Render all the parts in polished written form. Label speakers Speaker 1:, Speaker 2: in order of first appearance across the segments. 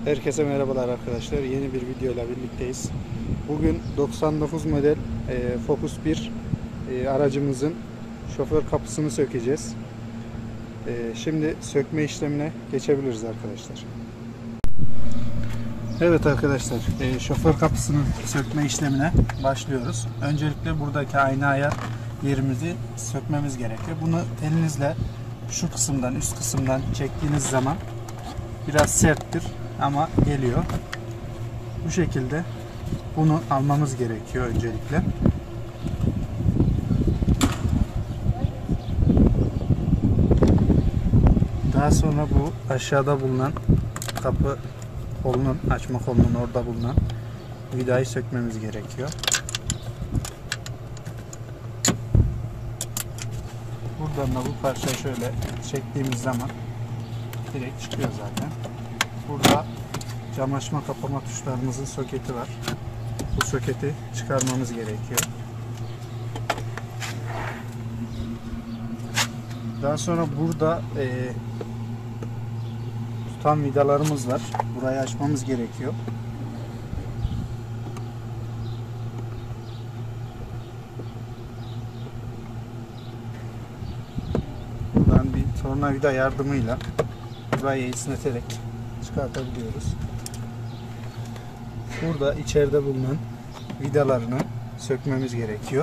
Speaker 1: Herkese merhabalar arkadaşlar. Yeni bir video ile birlikteyiz. Bugün 99 model Focus 1 aracımızın şoför kapısını sökeceğiz. Şimdi sökme işlemine geçebiliriz arkadaşlar. Evet arkadaşlar, şoför kapısının sökme işlemine başlıyoruz. Öncelikle buradaki ayna ayar yerimizi sökmemiz gerekiyor. Bunu elinizle şu kısımdan, üst kısımdan çektiğiniz zaman biraz serttir ama geliyor. Bu şekilde bunu almamız gerekiyor öncelikle. Daha sonra bu aşağıda bulunan kapı kolunun, açma kolunun orada bulunan vidayı sökmemiz gerekiyor. Buradan da bu parçayı şöyle çektiğimiz zaman direkt çıkıyor zaten. Burada cam açma kapama tuşlarımızın soketi var. Bu soketi çıkarmamız gerekiyor. Daha sonra burada tutan vidalarımız var. Burayı açmamız gerekiyor. Buradan bir tornavida yardımıyla burayı esneterek çıkartabiliyoruz. Burada içeride bulunan vidalarını sökmemiz gerekiyor.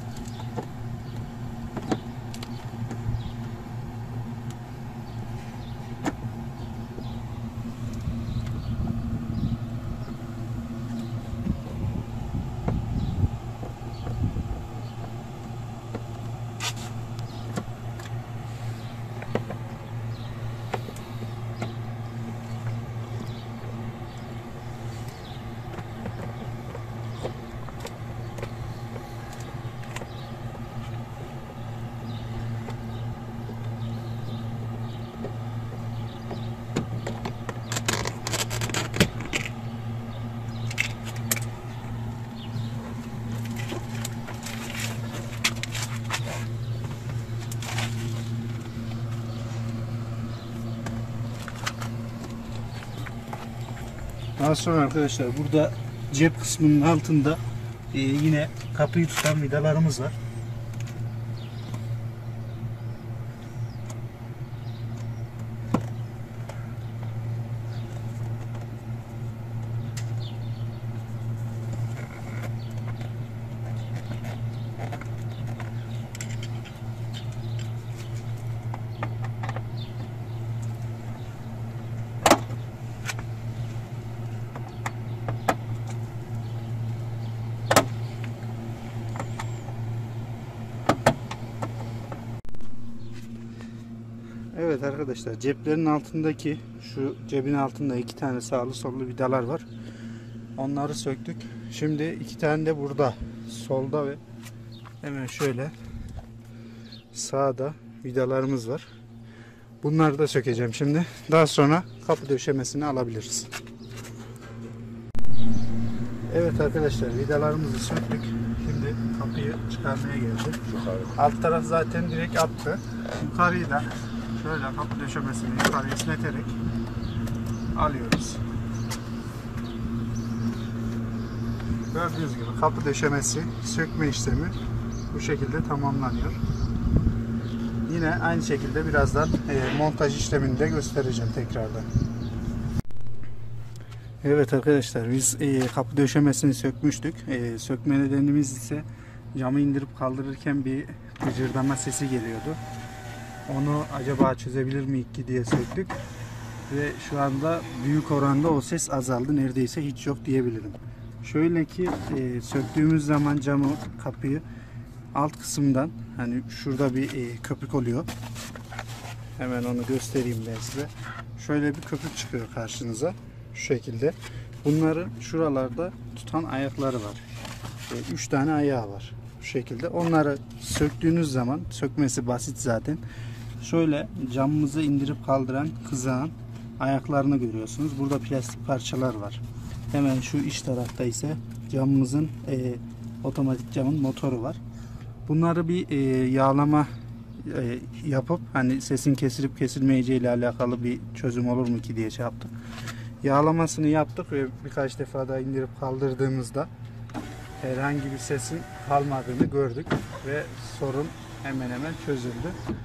Speaker 1: Daha sonra arkadaşlar burada cep kısmının altında yine kapıyı tutan vidalarımız var. Evet arkadaşlar, ceplerin altındaki, şu cebin altında iki tane sağlı sollu vidalar var. Onları söktük. Şimdi iki tane de burada solda ve hemen şöyle sağda vidalarımız var. Bunları da sökeceğim şimdi. Daha sonra kapı döşemesini alabiliriz. Evet arkadaşlar, vidalarımızı söktük. Şimdi kapıyı çıkarmaya geldik. Alt taraf zaten direkt attı. Yukarıyı da şöyle kapı döşemesini yukarı esneterek alıyoruz. Gördüğünüz gibi kapı döşemesi sökme işlemi bu şekilde tamamlanıyor. Yine aynı şekilde birazdan montaj işlemini de göstereceğim tekrardan. Evet arkadaşlar, biz kapı döşemesini sökmüştük. Sökme nedenimiz ise camı indirip kaldırırken bir gıcırdama sesi geliyordu. Onu acaba çözebilir miyik ki diye söktük. Ve şu anda büyük oranda o ses azaldı. Neredeyse hiç yok diyebilirim. Şöyle ki söktüğümüz zaman camı, kapıyı alt kısımdan, hani şurada bir köpük oluyor. Hemen onu göstereyim ben size. Şöyle bir köpük çıkıyor karşınıza. Şu şekilde. Bunların şuralarda tutan ayakları var. 3 tane ayağı var. Şu şekilde. Onları söktüğünüz zaman, sökmesi basit zaten. Şöyle camımızı indirip kaldıran kızağın ayaklarını görüyorsunuz. Burada plastik parçalar var. Hemen şu iç tarafta ise camımızın otomatik camın motoru var. Bunları bir yağlama yapıp hani sesin kesilip kesilmeyeceği ile alakalı bir çözüm olur mu ki diye şey yaptık. Yağlamasını yaptık ve birkaç defa da indirip kaldırdığımızda herhangi bir sesin kalmadığını gördük ve sorun hemen hemen çözüldü.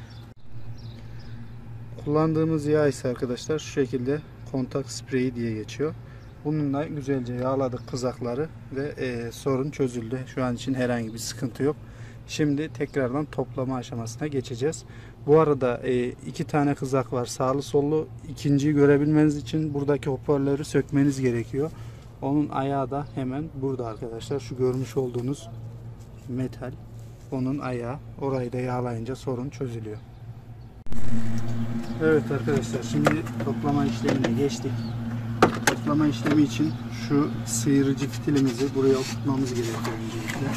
Speaker 1: Kullandığımız yağ ise arkadaşlar şu şekilde kontak spreyi diye geçiyor. Bununla güzelce yağladık kızakları ve sorun çözüldü. Şu an için herhangi bir sıkıntı yok. Şimdi tekrardan toplama aşamasına geçeceğiz. Bu arada iki tane kızak var. Sağlı sollu. İkinciyi görebilmeniz için buradaki hoparlörü sökmeniz gerekiyor. Onun ayağı da hemen burada arkadaşlar. Şu görmüş olduğunuz metal. Onun ayağı. Orayı da yağlayınca sorun çözülüyor. Evet arkadaşlar, şimdi toplama işlemine geçtik. Toplama işlemi için şu sıyırıcı fitilimizi buraya oturtmamız gerekiyor öncelikle.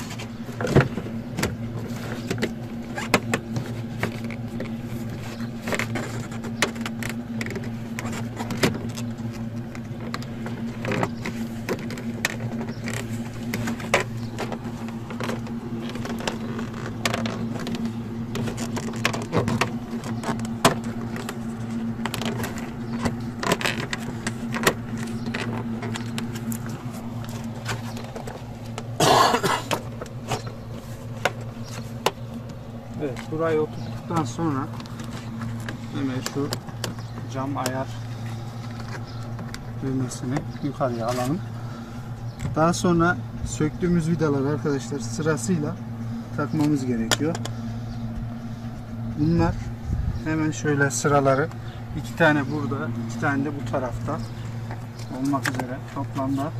Speaker 1: Evet, burayı oturttuktan sonra hemen şu cam ayar düğmesini yukarıya alalım. Daha sonra söktüğümüz vidaları arkadaşlar sırasıyla takmamız gerekiyor. Bunlar hemen şöyle sıraları, iki tane burada, iki tane de bu tarafta olmak üzere toplamda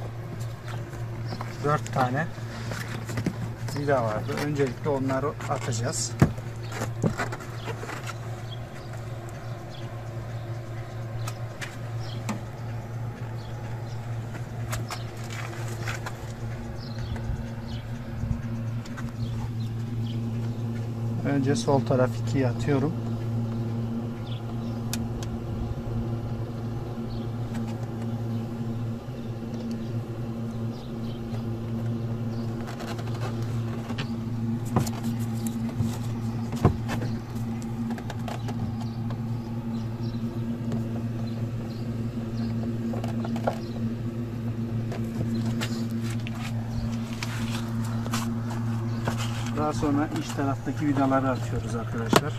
Speaker 1: 4 tane vida vardı. Öncelikle onları atacağız. Önce sol taraf 2'ye atıyorum. Daha sonra iç taraftaki vidaları atıyoruz arkadaşlar.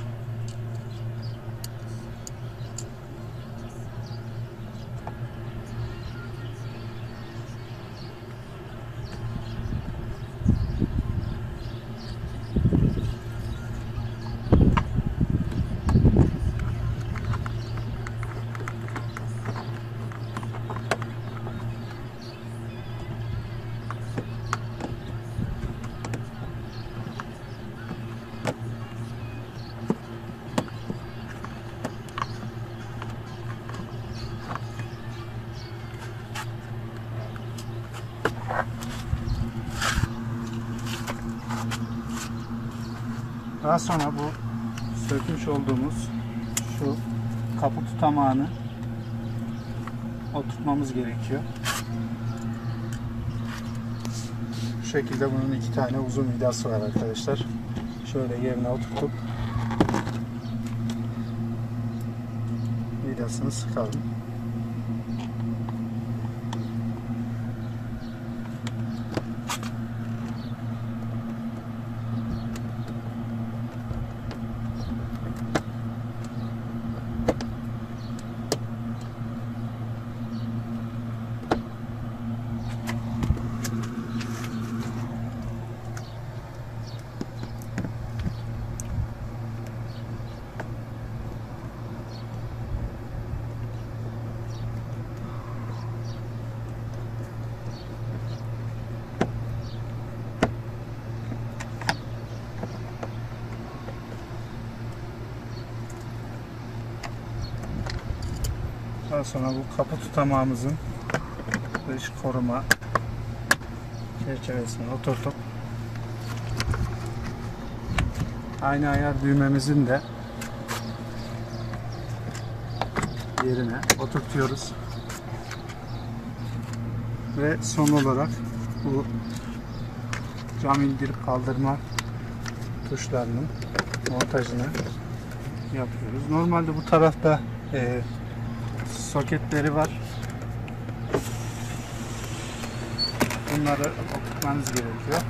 Speaker 1: Daha sonra bu sökmüş olduğumuz şu kapı tutamağını oturtmamız gerekiyor. Bu şekilde bunun iki tane uzun vidası var arkadaşlar. Şöyle yerine oturtup vidasını sıkalım. Daha sonra bu kapı tutamağımızın dış koruma çerçevesine oturtup aynı ayar düğmemizin de yerine oturtuyoruz. Ve son olarak bu cam indirip kaldırma tuşlarının montajını yapıyoruz. Normalde bu tarafta soketleri var. Bunları oturtmanız gerekiyor.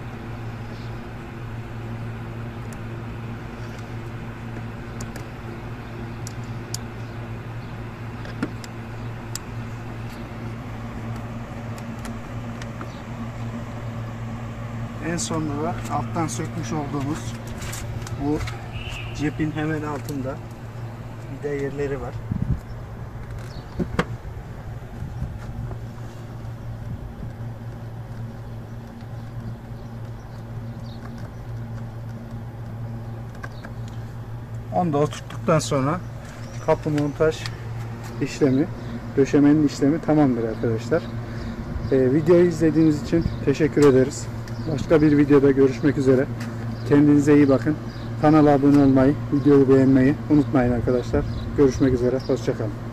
Speaker 1: En sonunda da alttan sökmüş olduğumuz bu cepin hemen altında vida yerleri var. Onu da oturttuktan sonra kapı montaj işlemi, döşemenin işlemi tamamdır arkadaşlar. Videoyu izlediğiniz için teşekkür ederiz. Başka bir videoda görüşmek üzere. Kendinize iyi bakın. Kanala abone olmayı, videoyu beğenmeyi unutmayın arkadaşlar. Görüşmek üzere. Hoşça kalın.